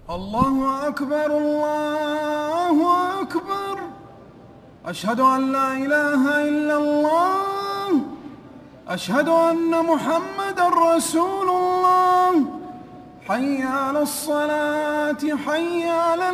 الله أكبر الله أكبر. أشهد أن لا إله إلا الله. أشهد أن محمدًا رسول الله. حي على الصلاة حي على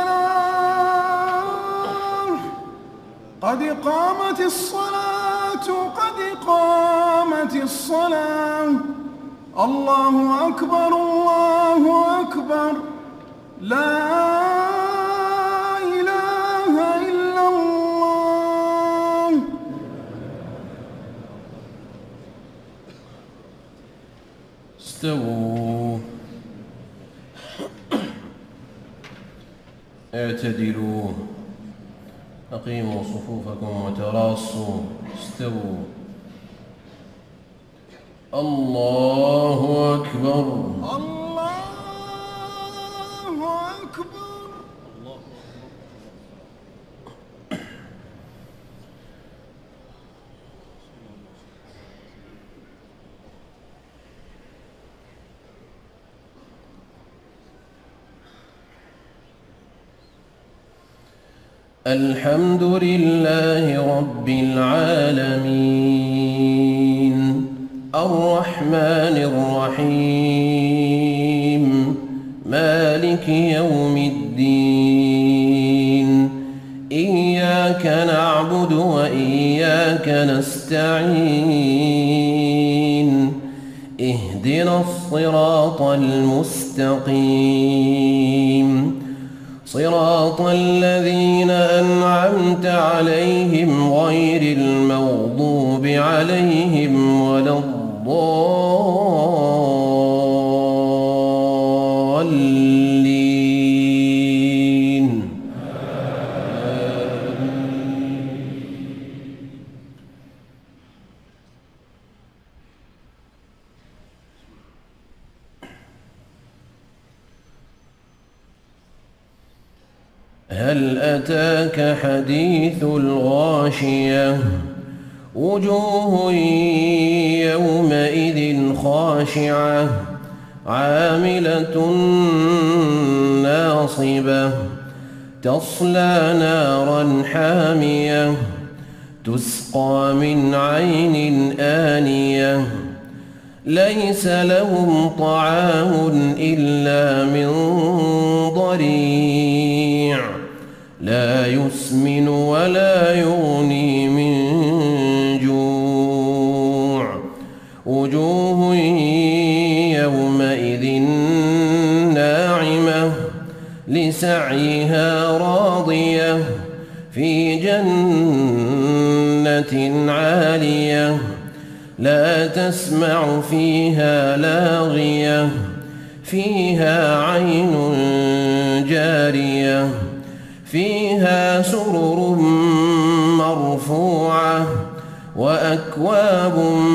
الفلاح. قد قامت الصلاة قد قامت الصلاة. الله أكبر الله أكبر. لا إله إلا الله. استووا اعتدلوا أقيموا صفوفكم وتراصوا. استووا. الله أكبر الله أكبر. الحمد لله رب العالمين الرحمن الرحيم مالك يوم الدين. إياك نعبد وإياك نستعين. اهدنا الصراط المستقيم صراط الذين أنعمت عليهم غير المغضوب عليهم ولا الضالين. هل أتاك حديث الغاشية؟ وجوه يومئذ خاشعة عاملة ناصبة تصلى نارا حامية تسقى من عين آنية ليس لهم طعام إلا من ضريع لا يسمن ولا يغني من جوع. وجوه يومئذ ناعمة لسعيها راضية في جنة عالية لا تسمع فيها لاغية فيها عين جارية فيها سرر مرفوعة وأكواب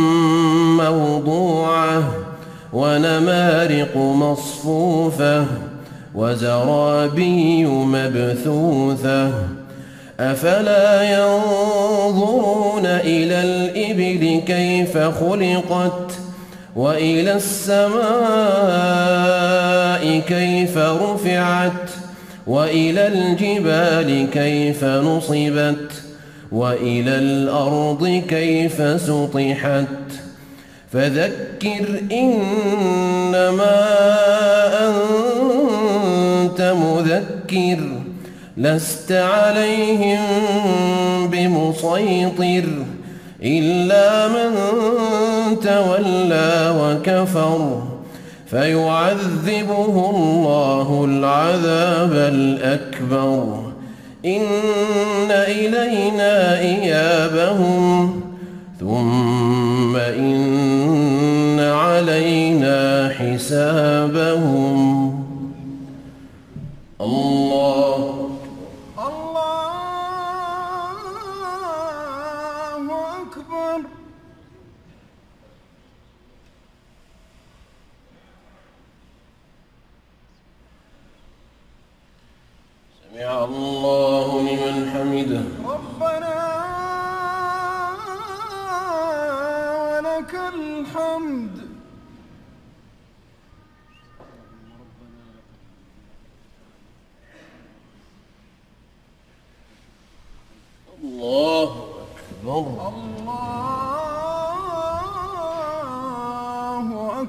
موضوعة ونمارق مصفوفة وزرابي مبثوثة. أفلا ينظرون إلى الإبل كيف خلقت وإلى السماء كيف رفعت وإلى الجبال كيف نصبت وإلى الأرض كيف سطحت. فذكر إنما أنت مذكر لست عليهم بمسيطر إلا من تولى وكفر فيعذبه الله العذاب الأكبر. إن إلينا إيابهم ثم إن علينا حسابهم. الله أكبر. سمع الله لمن حمده. ربنا ولك الحمد.